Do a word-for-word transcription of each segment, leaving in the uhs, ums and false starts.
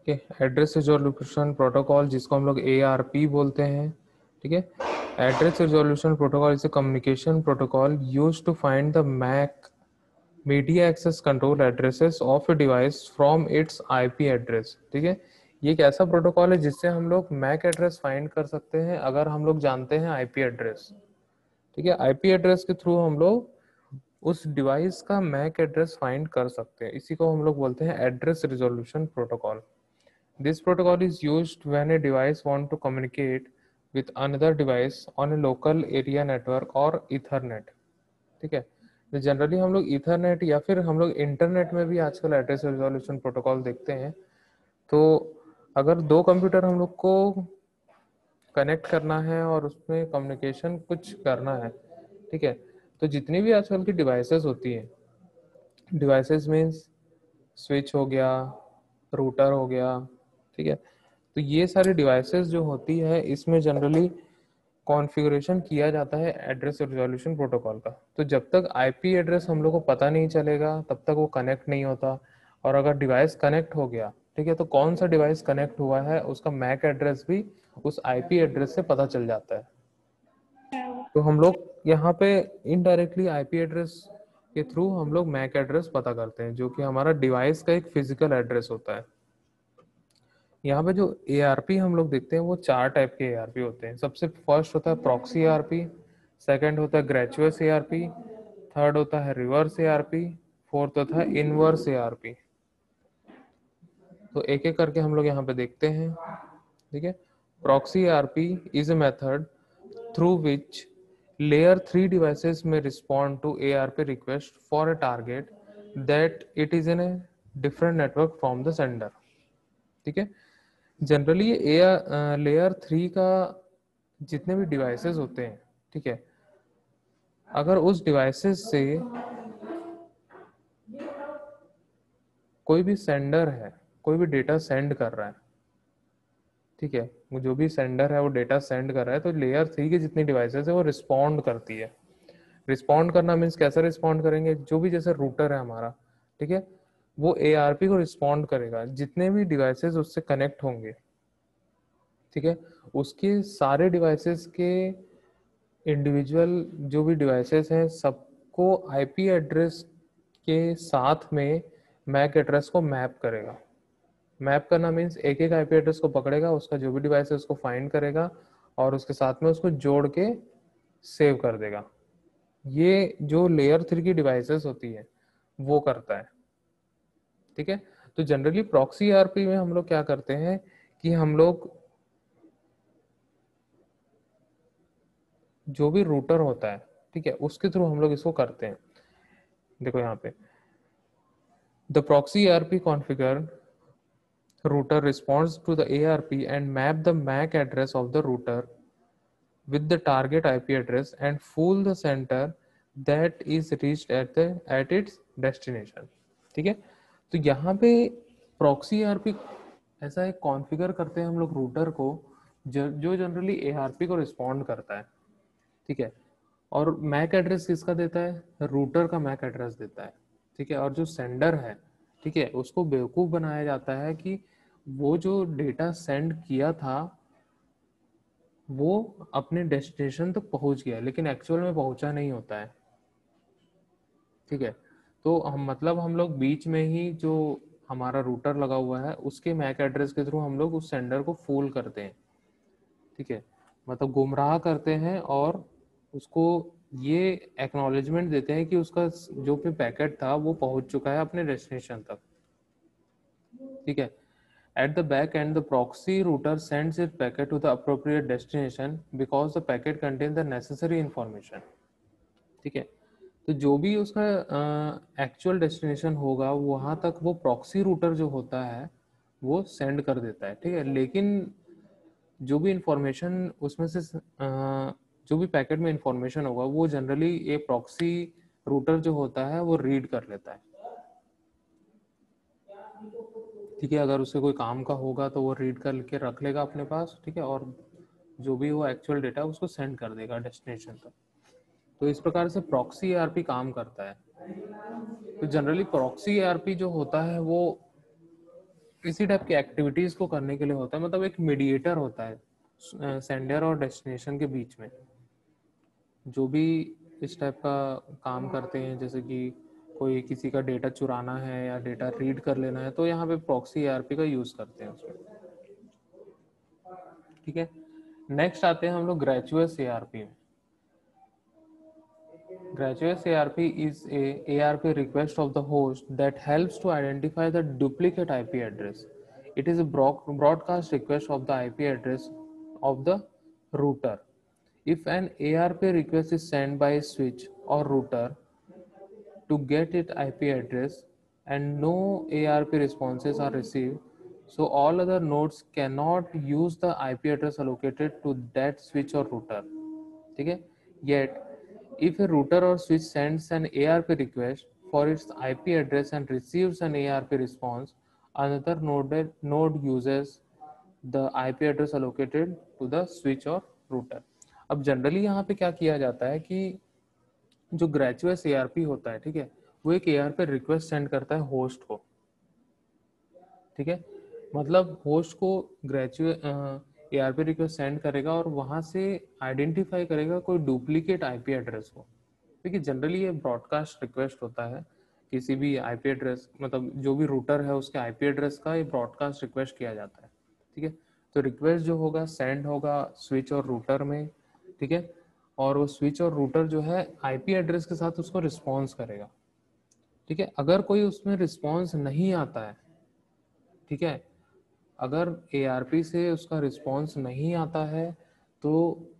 Address resolution protocol जिसको हम लोग ए आर पी बोलते हैं, ठीक है। Address resolution protocol is a communication protocol used to find the MAC media access control addresses of a device from its IP address, ठीक है। ये एक ऐसा प्रोटोकॉल है जिससे हम लोग मैक एड्रेस फाइंड कर सकते हैं अगर हम लोग जानते हैं आईपी एड्रेस, ठीक है। आईपी एड्रेस के थ्रू हम लोग उस डिवाइस का मैक एड्रेस फाइंड कर सकते हैं। इसी को हम लोग बोलते हैं address resolution protocol. This protocol is used when a device want to communicate with another device on a local area network or Ethernet, ठीक है। तो जनरली हम लोग ईथरनेट या फिर हम लोग इंटरनेट में भी आजकल एड्रेस रिजोल्यूशन प्रोटोकॉल देखते हैं। तो अगर दो कंप्यूटर हम लोग को कनेक्ट करना है और उसमें कम्युनिकेशन कुछ करना है, ठीक है, तो जितनी भी आजकल की डिवाइसेस होती हैं, डिवाइसेस मीन्स स्विच हो गया, रूटर हो गया, ठीक है, तो ये सारी डिवाइसेस जो होती है इसमें जनरली कॉन्फ़िगरेशन किया जाता है एड्रेस रिजोल्यूशन प्रोटोकॉल का। तो जब तक आईपी एड्रेस हम लोग को पता नहीं चलेगा तब तक वो कनेक्ट नहीं होता। और अगर डिवाइस कनेक्ट हो गया, ठीक है, तो कौन सा डिवाइस कनेक्ट हुआ है उसका मैक एड्रेस भी उस आईपी एड्रेस से पता चल जाता है। तो हम लोग यहाँ पे इनडायरेक्टली आईपी एड्रेस के थ्रू हम लोग मैक एड्रेस पता करते हैं, जो कि हमारा डिवाइस का एक फिजिकल एड्रेस होता है। यहाँ पे जो ए आर पी हम लोग देखते हैं वो चार टाइप के ए आर पी होते हैं। सबसे फर्स्ट होता है proxy A R P, second होता है gratuitous A R P, third होता है reverse A R P, fourth होता है इनवर्स ए आर पी। तो एक एक करके हम लोग यहाँ पे देखते हैं, ठीक है। Proxy A R P is a method through which layer three devices may respond to A R P request for a target that it is in a different network from the sender, ठीक है। Generally ये layer three का जितने भी devices होते हैं, ठीक है, अगर उस डिवाइसेस से कोई भी सेंडर है, कोई भी डेटा सेंड कर रहा है, ठीक है, जो भी सेंडर है वो डेटा सेंड कर रहा है, तो लेयर थ्री के जितनी डिवाइसेस है वो रिस्पॉन्ड करती है। रिस्पॉन्ड करना मीन्स कैसे रिस्पॉन्ड करेंगे, जो भी जैसे रूटर है हमारा, ठीक है, वो ए आर पी को रिस्पॉन्ड करेगा जितने भी डिवाइसेस उससे कनेक्ट होंगे, ठीक है, उसके सारे डिवाइसेस के इंडिविजुअल जो भी डिवाइसेस हैं सबको आईपी एड्रेस के साथ में मैक एड्रेस को मैप करेगा। मैप करना मीन्स एक एक आईपी एड्रेस को पकड़ेगा, उसका जो भी डिवाइस है उसको फाइंड करेगा और उसके साथ में उसको जोड़ के सेव कर देगा। ये जो लेयर थ्री की डिवाइसेस होती है वो करता है, ठीक है। तो जनरली प्रॉक्सी आरपी में हम लोग क्या करते हैं कि हम लोग जो भी रूटर होता है, ठीक है, उसके थ्रू हम लोग इसको करते हैं। देखो यहाँ पे the proxy ARP configure router responds to the A R P and map the M A C address of the router with the target I P address and fool the center that is reached at the at its destination, ठीक है। तो यहाँ पे proxy RP ऐसा एक configure करते हैं हम लोग रूटर को जो जो जनरली ए आर पी को रिस्पॉन्ड करता है, ठीक है। और मैक एड्रेस किसका देता है, रूटर का मैक एड्रेस देता है, ठीक है। और जो सेंडर है, ठीक है, उसको बेवकूफ़ बनाया जाता है कि वो जो डेटा सेंड किया था वो अपने डेस्टिनेशन तक पहुंच गया, लेकिन एक्चुअल में पहुंचा नहीं होता है, ठीक है। तो हम मतलब हम लोग बीच में ही जो हमारा रूटर लगा हुआ है उसके मैक एड्रेस के थ्रू हम लोग उस सेंडर को फूल करते हैं, ठीक है, मतलब गुमराह करते हैं और उसको ये एक्नॉलेजमेंट देते हैं कि उसका जो भी पैकेट था वो पहुंच चुका है अपने डेस्टिनेशन तक, ठीक है। At the back end, the proxy router sends its packet to the appropriate destination because the packet contains the necessary information, ठीक है। तो जो भी उसका एक्चुअल डेस्टिनेशन होगा वहां तक वो प्रॉक्सी रूटर जो होता है वो सेंड कर देता है, ठीक है। लेकिन जो भी इंफॉर्मेशन उसमें से uh, जो भी पैकेट में इंफॉर्मेशन होगा वो जनरली ये प्रॉक्सी रूटर जो होता है वो रीड कर लेता है, ठीक है। अगर उसे कोई काम का होगा तो वो रीड करके रख लेगा अपने पास, ठीक है, और जो भी वो एक्चुअल डेटा उसको सेंड कर देगा डेस्टिनेशन तक। तो इस प्रकार से प्रॉक्सी एआरपी काम करता है। तो जनरली प्रॉक्सी एआरपी जो होता है वो इसी टाइप की एक्टिविटीज को करने के लिए होता है, मतलब एक मीडिएटर होता है सेंडर और डेस्टिनेशन के बीच में, जो भी इस टाइप का काम करते हैं, जैसे कि कोई किसी का डेटा चुराना है या डेटा रीड कर लेना है, तो यहाँ पे प्रॉक्सी एआरपी का यूज करते हैं उसमें। ठीक है, नेक्स्ट आते हैं हम लोग ग्रेचुअस एआरपी में। Gratuitous A R P is a ARP request of the host that helps to identify the duplicate I P address. It is a broadcast request of the I P address of the router. If an A R P request is sent by a switch or router to get its I P address and no A R P responses are received, so all other nodes cannot use the I P address allocated to that switch or router. ठीक है, yet if a router or switch sends an A R P request for its I P address and receives an A R P response, another node node uses the I P address allocated to the switch or router. अब generally यहाँ पे क्या किया जाता है कि जो gratuitous A R P होता है, ठीक है, वो एक A R P request send करता है होस्ट को। ठीक है, मतलब होस्ट को gratuitous A R P request send करेगा और वहां से आइडेंटिफाई करेगा कोई डुप्लीकेट आईपी एड्रेस को। देखिए जनरली ये ब्रॉडकास्ट रिक्वेस्ट होता है, किसी भी आईपी एड्रेस, मतलब जो भी रूटर है उसके आईपी एड्रेस का ये ब्रॉडकास्ट रिक्वेस्ट किया जाता है। ठीक है, तो रिक्वेस्ट जो होगा सेंड होगा स्विच और रूटर में। ठीक है, और वो स्विच और रूटर जो है आईपी एड्रेस के साथ उसको रिस्पॉन्स करेगा। ठीक है, अगर कोई उसमें रिस्पॉन्स नहीं आता है, ठीक है, अगर ए आर पी से उसका रिस्पॉन्स नहीं आता है तो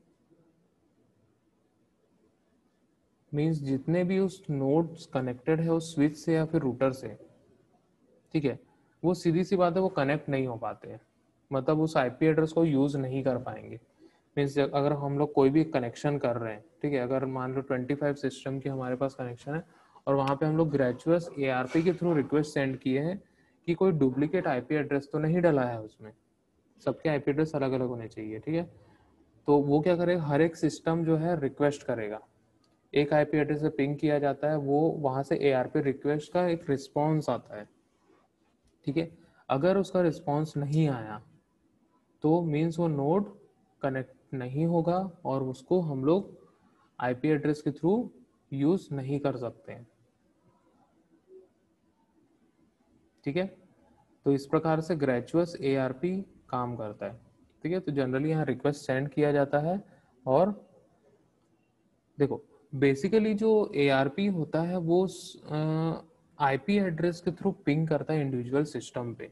मींस जितने भी उस नोड्स कनेक्टेड है उस स्विच से या फिर रूटर से, ठीक है, वो सीधी सी बात है वो कनेक्ट नहीं हो पाते हैं, मतलब उस आईपी एड्रेस को यूज नहीं कर पाएंगे। मीन्स अगर हम लोग कोई भी कनेक्शन कर रहे हैं, ठीक है, अगर मान लो पच्चीस सिस्टम की हमारे पास कनेक्शन है और वहाँ पे हम लोग ग्रेचुअस ए आर पी के थ्रू रिक्वेस्ट सेंड किए हैं कि कोई डुप्लीकेट आईपी एड्रेस तो नहीं डला है उसमें, सबके आईपी एड्रेस अलग अलग होने चाहिए। ठीक है, तो वो क्या करेगा, हर एक सिस्टम जो है रिक्वेस्ट करेगा, एक आईपी एड्रेस से पिंग किया जाता है, वो वहां से एआरपी रिक्वेस्ट का एक रिस्पॉन्स आता है। ठीक है, अगर उसका रिस्पॉन्स नहीं आया तो मीन्स वो नोड कनेक्ट नहीं होगा और उसको हम लोग आईपी एड्रेस के थ्रू यूज नहीं कर सकते हैं। ठीक है, तो इस प्रकार से ग्रेचुअस एआरपी काम करता है। ठीक है, तो जनरली यहाँ रिक्वेस्ट सेंड किया जाता है और देखो बेसिकली जो एआरपी होता है वो आईपी एड्रेस के थ्रू पिंग करता है इंडिविजुअल सिस्टम पे।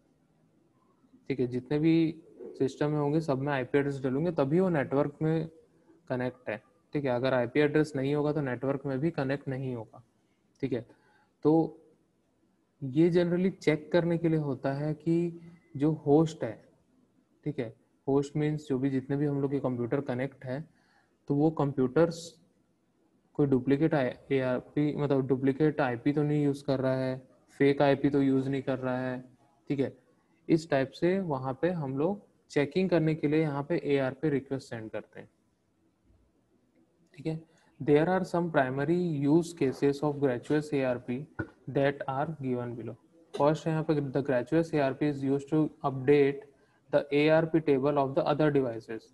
ठीक है, जितने भी सिस्टम में होंगे सब में आईपी एड्रेस डालूंगे तभी वो नेटवर्क में कनेक्ट है। ठीक है, अगर आईपी एड्रेस नहीं होगा तो नेटवर्क में भी कनेक्ट नहीं होगा। ठीक है, तो ये जनरली चेक करने के लिए होता है कि जो होस्ट है, ठीक है, होस्ट मीन्स जो भी जितने भी हम लोग के कंप्यूटर कनेक्ट है, तो वो कंप्यूटर्स कोई डुप्लीकेट ए आर पी मतलब डुप्लीकेट आईपी तो नहीं यूज़ कर रहा है, फेक आईपी तो यूज़ नहीं कर रहा है। ठीक है, इस टाइप से वहाँ पे हम लोग चेकिंग करने के लिए यहाँ पे A R P request send करते हैं। ठीक है, there are some primary use cases of gratuitous A R P that are given below. First यहाँ पे the gratuitous A R P is use to update the A R P table of the other devices.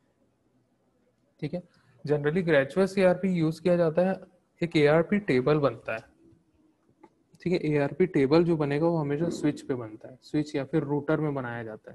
ठीक है, generally gratuitous A R P use किया जाता है, एक ए R P table बनता है। ठीक है, ए आर पी टेबल जो बनेगा वो हमेशा स्विच पे बनता है, स्विच या फिर रूटर में बनाया जाता है।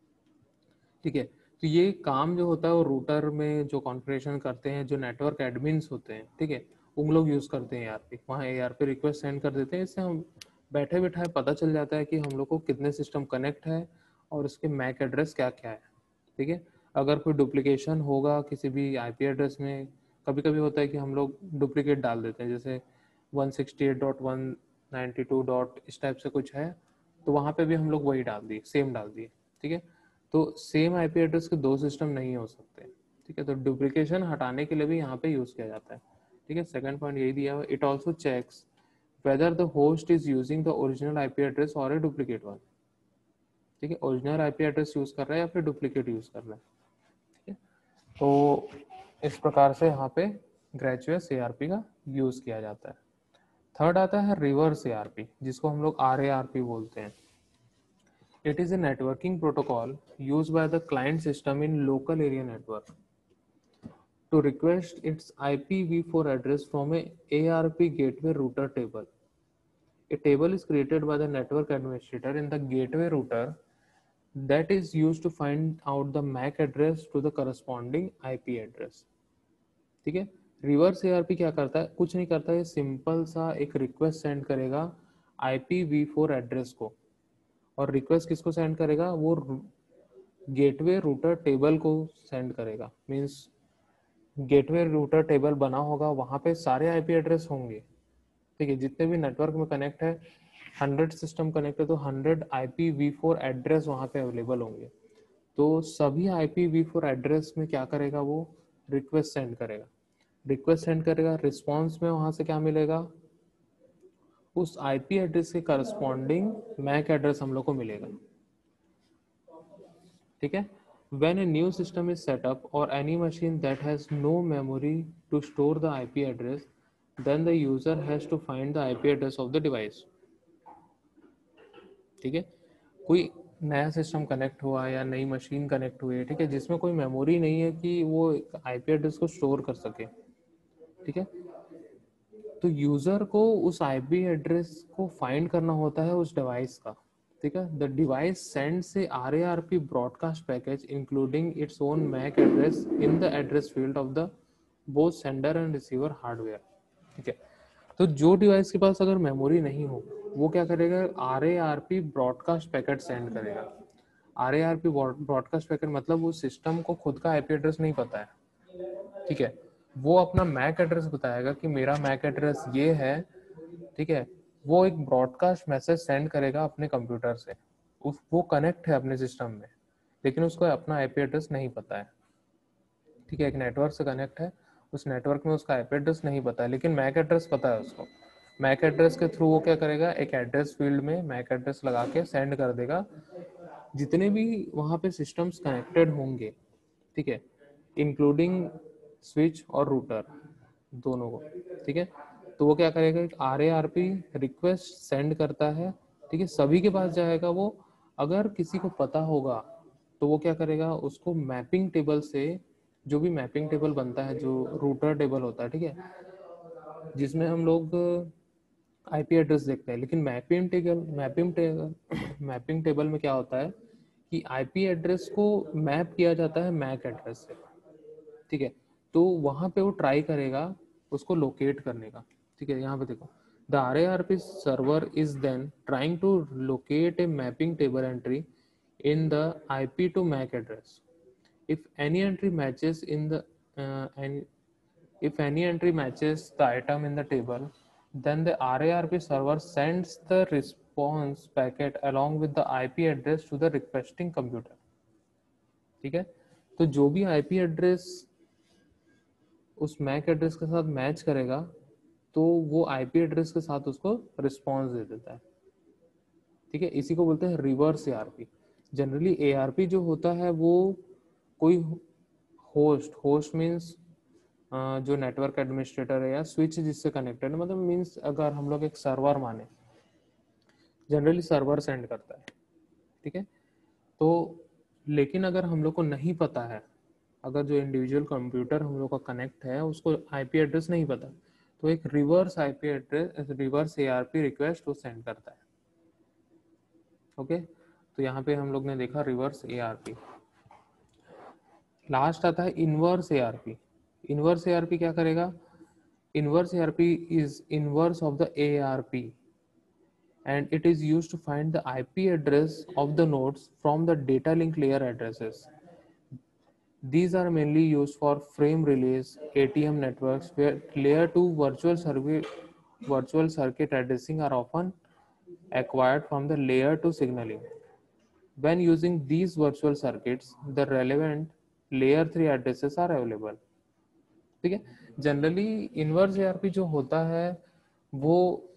ठीक है, तो ये काम जो होता है वो रूटर में जो कॉन्फ़िगरेशन करते हैं, जो नेटवर्क एडमिन्स होते हैं, ठीक है, उन लोग यूज़ करते हैं ए आर पी, वहाँ A R P request send कर देते हैं। इससे हम बैठे बैठाए पता चल जाता है कि हम लोग को कितने सिस्टम कनेक्ट है और उसके मैक एड्रेस क्या क्या है। ठीक है, अगर कोई डुप्लीकेशन होगा किसी भी आईपी एड्रेस में, कभी कभी होता है कि हम लोग डुप्लीकेट डाल देते हैं, जैसे one sixty eight dot one ninety two dot इस टाइप से कुछ है, तो वहाँ पे भी हम लोग वही डाल दिए, सेम डाल दिए। ठीक है, तो सेम आईपी एड्रेस के दो सिस्टम नहीं हो सकते। ठीक है, तो डुप्लीकेशन हटाने के लिए भी यहाँ पे यूज़ किया जाता है। ठीक है, सेकंड पॉइंट यही दिया हुआ, it also checks whether the host is using the original IP address और ए डुप्लीकेट वन। ठीक है, ओरिजिनल आईपी एड्रेस यूज़ कर रहा है या फिर डुप्लीकेट यूज़ कर रहा है। ठीक है, तो इस प्रकार से यहाँ पे ग्रेचुअस एआरपी का यूज़ किया जाता है। थर्ड आता है रिवर्स एआरपी, जिसको हम लोग आर ए आर पी बोलते हैं। It is a networking protocol used by the client system in local area network to request its I P v four address from a ARP gateway router table. A table is created by the network administrator in the gateway router that is used to find out the M A C address to the corresponding I P address. ठीक है, reverse ARP क्या करता है? कुछ नहीं करता है, simple सा एक रिक्वेस्ट सेंड करेगा I P V four address को, और रिक्वेस्ट किसको सेंड करेगा? वो गेटवे रूटर टेबल को सेंड करेगा। मींस गेटवे रूटर टेबल बना होगा, वहाँ पे सारे आईपी एड्रेस होंगे, ठीक है, जितने भी नेटवर्क में कनेक्ट है, हंड्रेड सिस्टम कनेक्ट है तो hundred I P V four address वहाँ पे अवेलेबल होंगे। तो सभी I P V four address में क्या करेगा? वो रिक्वेस्ट सेंड करेगा, रिक्वेस्ट सेंड करेगा, रिस्पॉन्स में वहाँ से क्या मिलेगा? उस आईपी एड्रेस के करस्पॉन्डिंग मैक एड्रेस हम लोग को मिलेगा, ठीक है। When a new system is set up or any machine that has no memory to store the I P address, then the user has to find the I P address of the device. ठीक है, कोई नया system connect हुआ या नई machine connect हुई है, ठीक है, जिसमें कोई मेमोरी नहीं है कि वो आईपी एड्रेस को स्टोर कर सके, ठीक है, तो यूजर को उस आईपी एड्रेस को फाइंड करना होता है उस डिवाइस का, ठीक है। The device sends A R A R P broadcast package including its own MAC address in the address field of the both sender and receiver hardware, ठीक है। तो जो डिवाइस के पास अगर मेमोरी नहीं हो, वो क्या करेगा? R A R P broadcast packet send करेगा। R A R P broadcast packet मतलब उस सिस्टम को खुद का आईपी एड्रेस नहीं पता है, ठीक है, वो अपना मैक एड्रेस बताएगा कि मेरा मैक एड्रेस ये है, ठीक है, वो एक ब्रॉडकास्ट मैसेज सेंड करेगा अपने कंप्यूटर से, उस वो कनेक्ट है अपने सिस्टम में, लेकिन उसको अपना आईपी एड्रेस नहीं पता है, ठीक है, एक नेटवर्क से कनेक्ट है, उस नेटवर्क में उसका आईपी एड्रेस नहीं पता है, लेकिन मैक एड्रेस पता है उसको। मैक एड्रेस के थ्रू वो क्या करेगा? एक एड्रेस फील्ड में मैक एड्रेस लगा के सेंड कर देगा जितने भी वहाँ पे सिस्टम्स कनेक्टेड होंगे, ठीक है, इंक्लूडिंग स्विच और रूटर दोनों को, ठीक है। तो वो क्या करेगा? एक R A R P request send करता है, ठीक है, सभी के पास जाएगा वो। अगर किसी को पता होगा तो वो क्या करेगा? उसको मैपिंग टेबल से, जो भी मैपिंग टेबल बनता है, जो रूटर टेबल होता है, ठीक है, जिसमें हम लोग आईपी एड्रेस देखते हैं, लेकिन mapping table mapping table mapping table में क्या होता है कि आईपी एड्रेस को मैप किया जाता है मैक एड्रेस से, ठीक है, तो वहां पे वो ट्राई करेगा उसको लोकेट करने का, ठीक है। यहाँ पे देखो, the R A R P server is then trying to locate a mapping table entry in the I P to M A C address. If any entry matches in the uh, and if any entry matches the item in the table, then the R A R P server sends the response packet along with the I P address to the requesting computer, ठीक है। तो जो भी I P address उस MAC address के साथ match करेगा, तो वो I P एड्रेस के साथ उसको रिस्पॉन्स दे देता है, ठीक है। इसी को बोलते हैं reverse A R P. Generally A R P जो होता है वो कोई होस्ट होस्ट मीन्स जो नेटवर्क एडमिनिस्ट्रेटर है या स्विच जिससे कनेक्टेड है, मतलब मीन्स अगर हम लोग एक सर्वर माने, जनरली सर्वर सेंड करता है, ठीक है। तो लेकिन अगर हम लोग को नहीं पता है, अगर जो इंडिविजुअल कंप्यूटर हम लोग का कनेक्ट है उसको आईपी एड्रेस नहीं पता, तो एक reverse IP address, reverse A R P request वो सेंड करता है, ओके। तो यहाँ पे हम लोग ने देखा reverse A R P. Last आता है inverse A R P. Inverse A R P क्या करेगा? Inverse A R P is inverse of the A R P and it is used to find the I P address of the nodes from the data link layer addresses. These are mainly used for frame relays, A T M networks, where layer two virtual circuit virtual circuit addressing are often acquired from the layer two signaling. When using these virtual circuits, the relevant layer three addresses are available, ठीक है। Generally inverse A R P जो होता है वो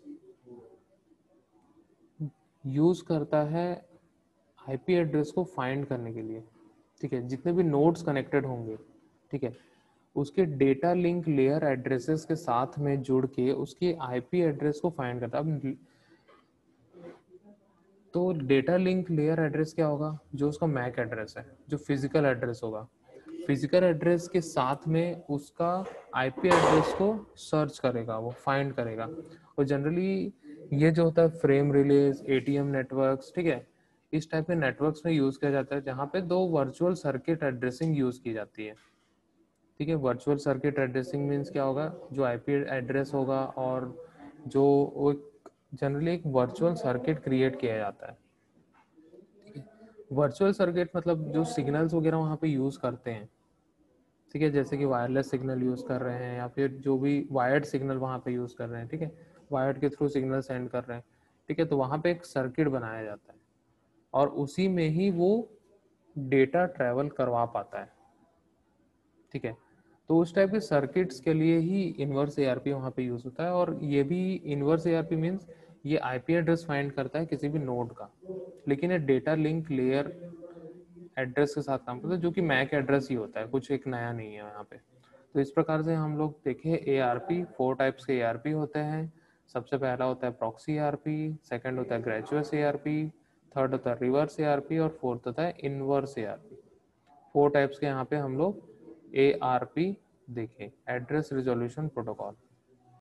use करता है IP address को find करने के लिए, ठीक है, जितने भी नोड्स कनेक्टेड होंगे, ठीक है, उसके डेटा लिंक लेयर एड्रेसेस के साथ में जुड़ के उसके आईपी एड्रेस को फाइंड करता है। अब तो डेटा लिंक लेयर एड्रेस क्या होगा? जो उसका मैक एड्रेस है, जो फिजिकल एड्रेस होगा, फिजिकल एड्रेस के साथ में उसका आईपी एड्रेस को सर्च करेगा, वो फाइंड करेगा। और जनरली ये जो होता है फ्रेम रिलेज, एटीएम नेटवर्क्स, ठीक है, इस टाइप के नेटवर्क्स में यूज किया जाता है जहाँ पे दो वर्चुअल सर्किट एड्रेसिंग यूज की जाती है। ठीक है, वर्चुअल सर्किट एड्रेसिंग मीन्स क्या होगा? जो आईपी एड्रेस होगा और जो वो जनरली एक वर्चुअल सर्किट क्रिएट किया जाता है। ठीक है, वर्चुअल सर्किट मतलब जो सिग्नल्स वगैरह वहाँ पे यूज करते हैं, ठीक है, जैसे कि वायरलेस सिग्नल यूज कर रहे हैं या फिर जो भी वायर्ड सिग्नल वहाँ पे यूज कर रहे हैं, ठीक है, वायर्ड के थ्रू सिग्नल सेंड कर रहे हैं, ठीक है, तो वहाँ पे एक सर्किट बनाया जाता है और उसी में ही वो डेटा ट्रैवल करवा पाता है। ठीक है, तो उस टाइप के सर्किट्स के लिए ही इनवर्स एआरपी वहाँ पे यूज होता है। और ये भी इनवर्स एआरपी मीन्स ये आईपी एड्रेस फाइंड करता है किसी भी नोड का, लेकिन ये डेटा लिंक लेयर एड्रेस के साथ काम करता है, जो कि मैक एड्रेस ही होता है, कुछ एक नया नहीं है यहाँ पे। तो इस प्रकार से हम लोग देखें एआरपी, फोर टाइप्स के एआरपी होते हैं। सबसे पहला होता है प्रॉक्सी एआरपी, सेकंड होता है ग्रेजुअस एआरपी, थर्ड होता है रिवर्स एआरपी और फोर्थ होता है इनवर्स एआरपी। फोर टाइप्स के यहाँ पे हम लोग ए आर पी देखें, एड्रेस रिजोल्यूशन प्रोटोकॉल।